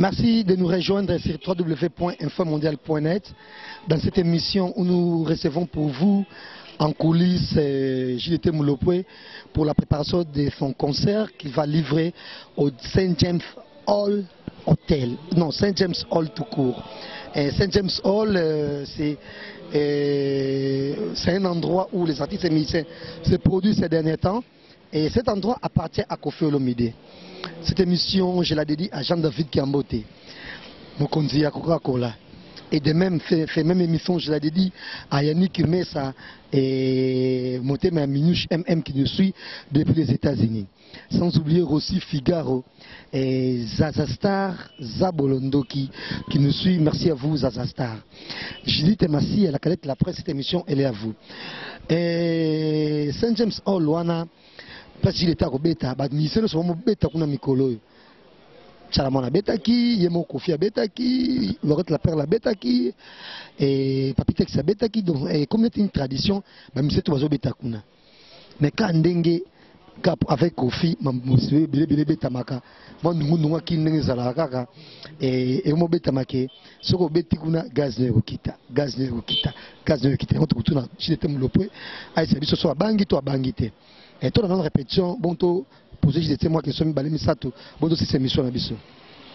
Merci de nous rejoindre sur www.infomondial.net dans cette émission où nous recevons pour vous en coulisses JDT Moulopoué pour la préparation de son concert qui va livrer au St. James Hall Hotel. Non, St. James Hall tout court. St. James Hall, c'est un endroit où les artistes et musiciens se produisent ces derniers temps. Et cet endroit appartient à Koffi Olomide. Cette émission, je la dédie à Jean-David Kiambote, Mokonzi à Coca-Cola. Et de même, fait même émission, je la dédie à Yannick Messa et Motema Minouche MM qui nous suit depuis les États-Unis. Sans oublier aussi Figaro et Zazastar Zabolondo qui nous suit. Merci à vous, Zazastar. Judith Massi, à la cadette de la presse, cette émission, elle est à vous. Et St. James Hall, Wana. Parce qu'il était à Beta, mais c'est le Beta qu'on a Mikolo. Chalamana Betaki, Yemo Kofi Betaki, Lorette la Perle Betaki, et Papitex Betaki. Donc, comme c'est une tradition, mais c'est tout Beta Kuna. Mais quand Dengue, avec Kofi, Mamoussé, Bélé Betamaka, moi nous qui n'est Zalaka, et mon Betamake, ce qu'on Betikuna, gaz ne Rokita, gaz ne Rokita, gaz ne Rokita. On te retourne, je t'aime le point, aïe, c'est ce soir, Bangito à Bangité. Et toute la répétition, bon, pour poser des témoins qui sont mis balés, ça tout, bon, c'est cette émission à Bissau.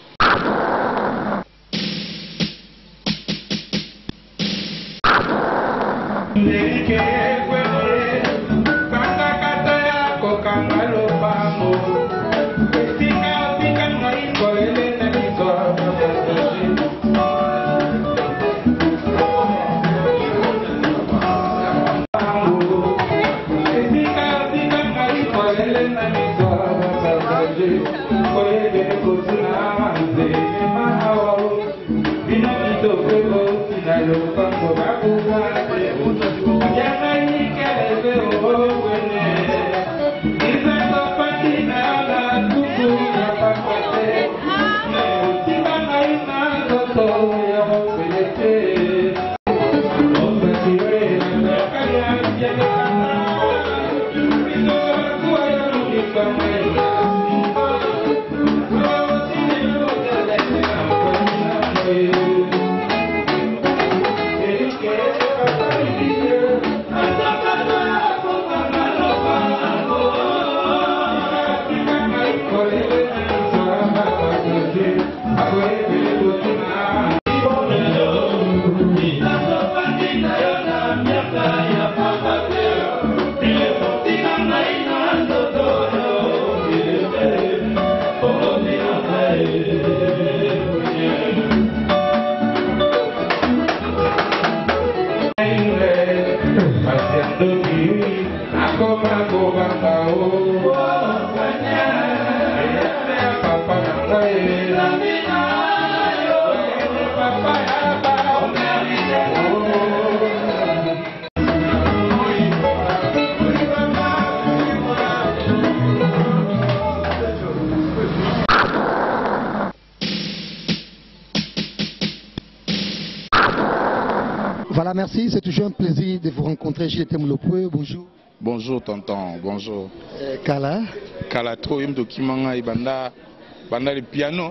Voilà, merci, c'est toujours un plaisir de vous rencontrer. JDT Moulopoué, bonjour. Bonjour tonton, bonjour. Kala. Kala trop, il me document et banda le piano,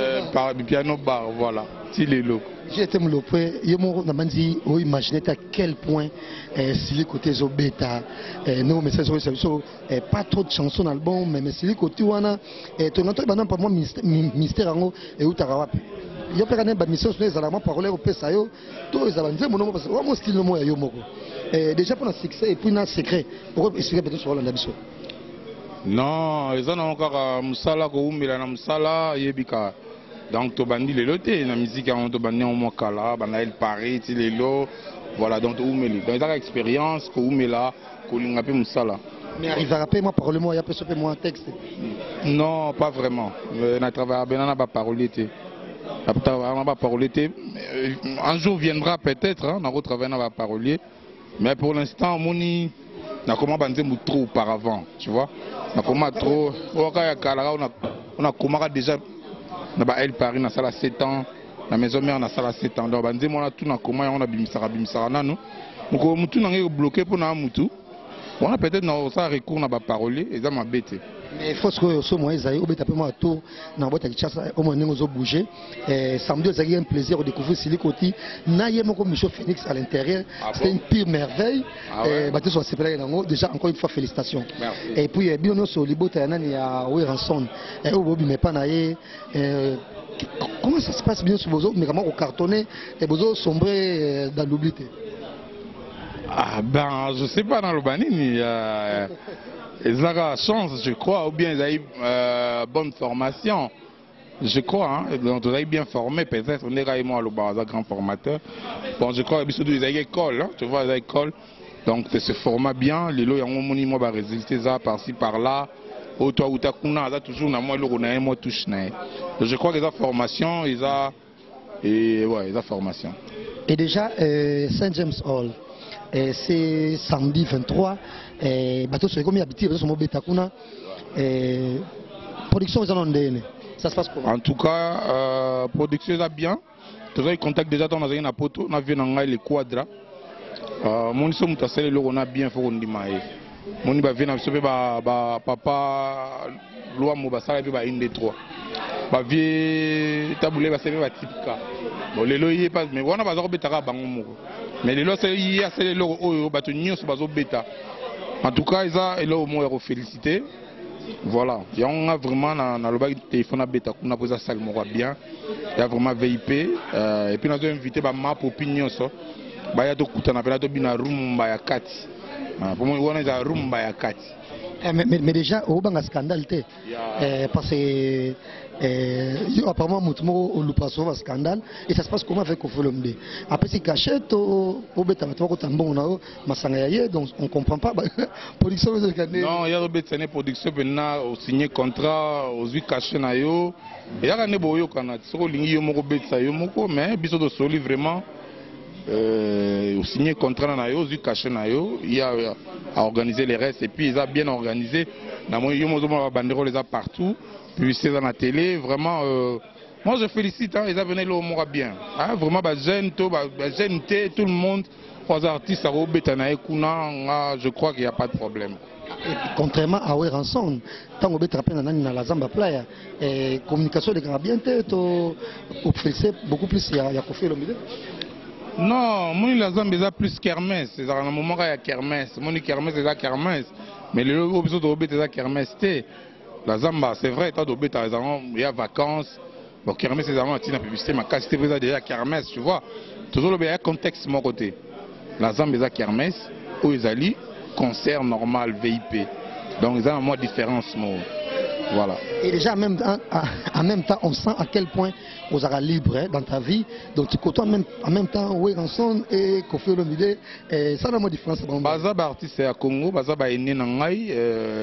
le piano bar, voilà. Tilelo. JDT Moulopoué, yemo namandi o imaginer à quel point si les côtés zo bêta, nos messages sont pas trop de chansons dans l'album, mais si les côtés wana, ton entourage banda pour moi mystère ango et où t'arawapi. Il y a pas de mission sur les alarmes parler au PSAO, tous les avantages, mon style de moi est yomoko. Déjà pour un succès et puis un secret, pourquoi expliquer peut-être sur l'Andabiso? Non, ils ont encore Moussala, Koumila, Moussala, Yebika. Donc, tu bandis les lotés, la musique a un bandit en Mokala, Banaël Paris, Tilelo, voilà, donc Oumeli. Donc, ils ont l'expérience, Koumela, Koulingape Moussala. Mais arrive à rappeler, moi, parle-moi, il y a peut-être un texte. Non, pas vraiment. On a travaillé à Benana, pas parole. Un jour viendra peut-être, on a retravaillé dans la parolier, mais pour l'instant, on a commencé trop auparavant, tu vois. On a commencé trop, on a commencé déjà, on a El Paris, on a ça 7 ans, la maison mère, on a ça 7 ans, donc on a tout, on a commencé, on a bimisara, nous, on a bloqué pour nous, On a peut-être ça recours na ba parolier et ça m'a bêté. Mais il faut que ce mois ils aient obéi peu moins tour dans boîte qui chasse au moins nous bouger. Samedi ils avaient un plaisir de découvrir Silikoti. Naïe mon comme Michel Phoenix à l'intérieur. C'était une pire merveille. Bateau sur CPL déjà encore une fois félicitations. Merci. Et puis bien nous sur Libo Tayanani à Weranson. Et au Bobi mais pas naïe. Comment ça se passe bien sur vos autres mais comment au cartonné et vos autres sombrer dans l'oubli. Ah ben je sais pas dans le Banini. Ils ont la chance, je crois, ou bien ils ont eu bonne formation. Je crois, hein, donc ils ont bien formé, peut-être, on est réellement un grand formateur. Bon, je crois qu'ils ont eu école, hein, tu vois, ils ont école. Donc, ils se forment bien, les lots, ils ont un résultat par-ci, par-là. Auto ou takuna, ils ont toujours un touche. Je crois qu'ils ont formation, ils ont. Et ouais, ils ont formation. Et déjà, Saint James Hall. C'est samedi 23. Bateau sur comme habitué, bateau sur mon Betakuna. Production ils en ont. Ça se passe comment? En tout cas, production ça bien. Tu as contact déjà dans la poto, on a vu dans les quadras. Mon somme t'as scellé on a bien fait on dit maïe. Mon iba vient avec papa loi mo basala et puis ba inde 3. Ba vie taboulé ba c'est ba typique. Bon les loyers pas mais on a pas betaka bango moko. Mais les lois c'est hier c'est les lois oh bateau nyos bazo beta. En tout cas ils a là au moins féliciter. Voilà, il y a vraiment dans le téléphone à bêta qu'on a posé ça bien. Il y a vraiment VIP et puis nous avons invité ma opinion ça. Bah il y a tout couta na pela to bina rumba ya kati. Pour moi on a rumba ya kati. Mais déjà au bang scandale té parce que apparemment Moutmo ou l'opération va scandale et ça se passe comment avec Kofolomde. Après c'est cachette au bêta tu vois tambon na masanga donc on comprend pas production de scandale. Non, il y a bêta une production maintenant signé contrat aux 8 cachets na yo. Il y a ne boyo kana so lingi yo moko bêta yo moko mais biso de soli vraiment signé contrat na yo, caché na yo, il y a à organiser les restes et puis ils ont bien organisé. Dans mon bandérole les a partout, puis c'est dans la télé, vraiment. Moi je félicite, hein, ils ont venu là bien. Hein, vraiment, tout le monde, aux artistes, je crois qu'il n'y a pas de problème. Et contrairement à Weranson, tant que vous avez dans la Zamba Playa, communication de bien beaucoup plus il y a Kofi Olomide. Non, moi la Zambie c'est plus kermesse, c'est un moment il y a kermesse, moi kermesse c'est la kermesse, mais le objet de obé c'est la kermesse té. La Zamba c'est vrai, t'as d'obé t'as raison, il y a vacances, bon kermesse c'est vraiment une publicité, ma casse c'était déjà kermesse, tu vois. Toujours le contexte mon côté. La Zambie c'est la kermesse, où ils allaient concert normal VIP, donc ils ont une différence moi. Voilà. Et déjà en même temps, on sent à quel point vous êtes libre dans ta vie. Donc tu côtoies en même temps Weranson et Kofi Olomide. Ça n'a pas de différence. Baza artiste à Congo, Baza ene nangai,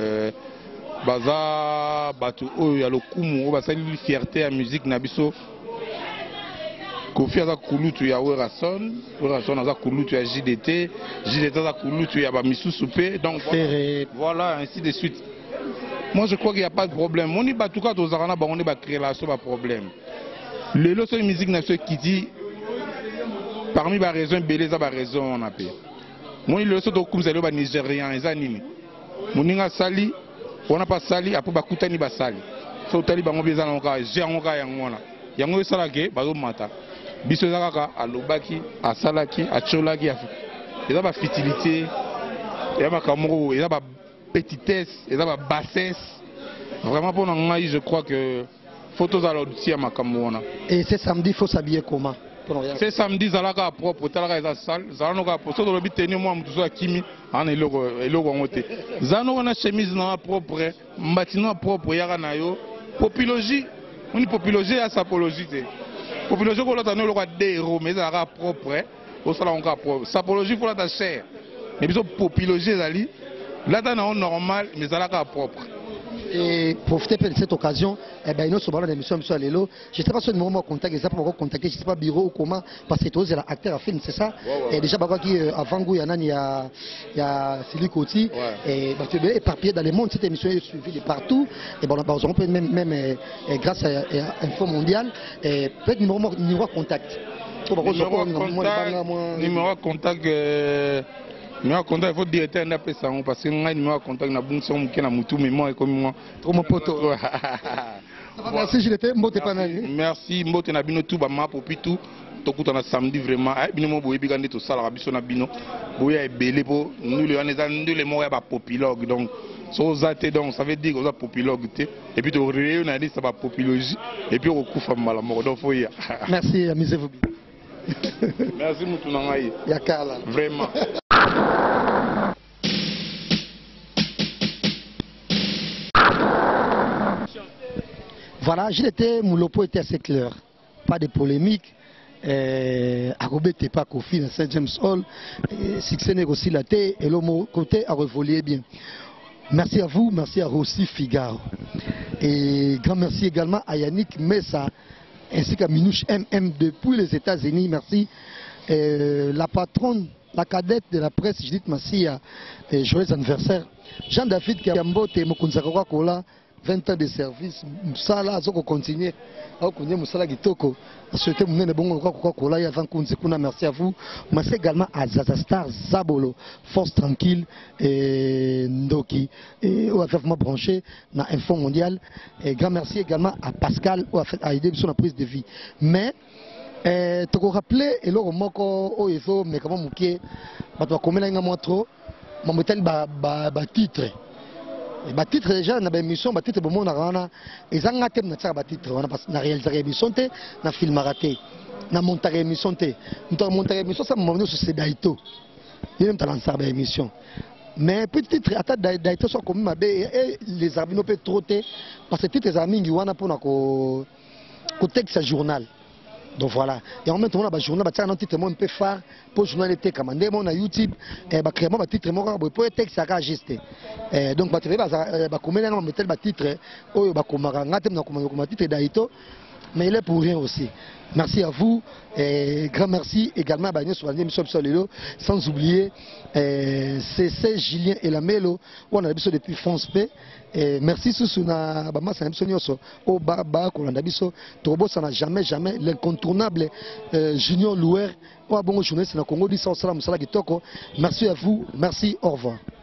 Baza batu oyo lokumu, Baza une fierté à musique nabiso. Kofi aza kulutu ya Weranson, Weranson aza kulutu ya JDT, JDT aza kulutu ya ba misusu pe. Donc voilà, ainsi de suite. Moi je crois qu'il n'y a pas de problème. On y bat tout cas aux arana, on y bat créer là, pas de problème. Le lot de musique nationale qui dit parmi les raisons, Bélé a raison on a payé. Moi le lot de comme ça les Nigériens, ils animent. Moninga sali, on n'a pas sali, après bakuta ni basali. So tali bango bezana onka, j'ai onka yangona. Yango salake, bazo mata. Biso zakaka alobaki, asalaki, acholaki afi. Il y a pas fertilité, il y a pas kamoro, il y a pas petitesse et la bassesse. Vraiment pour nous, je crois que photos à l'audition à Makamouana. Et c'est samedi, il faut s'habiller comment? C'est samedi, Zalaka propre, Zalaka sale, Zalaka pour ça dans le but tenir moi, tout ça Kimi, en élogo en côté. Zano na chemise na propre, mbatino propre, yara na yo, populogie, on est populogie à sapologie. Populogie qu'on a le roi des héros, mais Zalaka propre, au salon propre. Sapologie pour la chair. Mais bisous populogie Zali. Là, dans le normal, mais ça là propre. Et profiter de cette occasion, nous sommes dans l'émission M. Alelo. Je ne sais pas si nous avons contacté, je ne sais pas contacter, je ne sais pas bureau ou comment, parce que tu es l'acteur à film, c'est ça? Et déjà, avant il y a Silikoti, et tu es éparpillé dans le monde, cette émission est suivie de partout. Et bon, on peut même grâce à Info Mondial, peut-être numéro contact. Numéro contact. numéro contact il faut directeur na pesa parce que ngai numéro contact na bunso muke na mutu mais moi comme moi trop mon poto. Merci Gilles mbote panani. Merci mbote na bino tout ba ma popitu tokutana samedi vraiment bino mo boyebi kande to sala biso na bino boya ebele po nous les on est les mots ya ba populogue donc so zate donc ça veut dire que ça populogue et puis to réunir ça ba popologie et puis on kufa mala moko donc faut ya. Merci amusez-vous bien. Merci mutu na ngai. Yakala. Vraiment. Voilà, mon lopo était assez clair. Pas de polémique. Arobé n'était pas Kofi dans Saint James Hall. Succès négocié la thé et l'homme côté a revolé bien. Merci à vous, merci à Rossi Figaro. Et grand merci également à Yannick Messa ainsi qu'à Minouche MM depuis les États-Unis. Merci. La patronne, la cadette de la presse, Judith Massia, joyeux anniversaire. Jean-David Kiambote, Mokunzakora Kola. 20 ans de service, Moussala, Zoko continue, Moussala Gitoko, souhaiter mon bon Coca-Cola avant qu'on se connaisse. Merci à vous. Merci également à Zazastar Zabolo, Force Tranquille et Ndoki, et au fait branché dans Info Mondial. Et grand merci également à Pascal, qui a fait aider sur la prise de vie. Mais, tu te rappelles, et là, on m'a mais comment mouké, tu as commis un trop, mon motel titre. Les titres déjà dans l'émission, les titres bon na ils ont un thème na titre on a parce na réaliser émission té na film raté na monter émission té nous monter émission ça moment sur c'est Daito il même talent ça émission mais petit titre à Daito soit comme et les arbino peut trotter parce que titres amis qui wana pour na ko texte journal. Donc voilà. Et en même temps, on a un journal, on a un titre un peu phare pour le journal était commandé, on a YouTube, et bah créer un titre pour le texte ça enregistré. Donc bah tu vois comment on met tel titre, oh bah comment on titre d'Aito, mais il est pour rien aussi. Merci à vous et grand merci également à Bagné sur l'émission Solelo, sans oublier CC Julien et la Melo, on a besoin depuis France P. Merci Susuna Bama ça n'importe au baba qu'on a biso Tobo ça n'a jamais l'incontournable Junior Louer ou bon journaliste na Congo dit ça au salam sala kitoko. Merci à vous, merci, au revoir.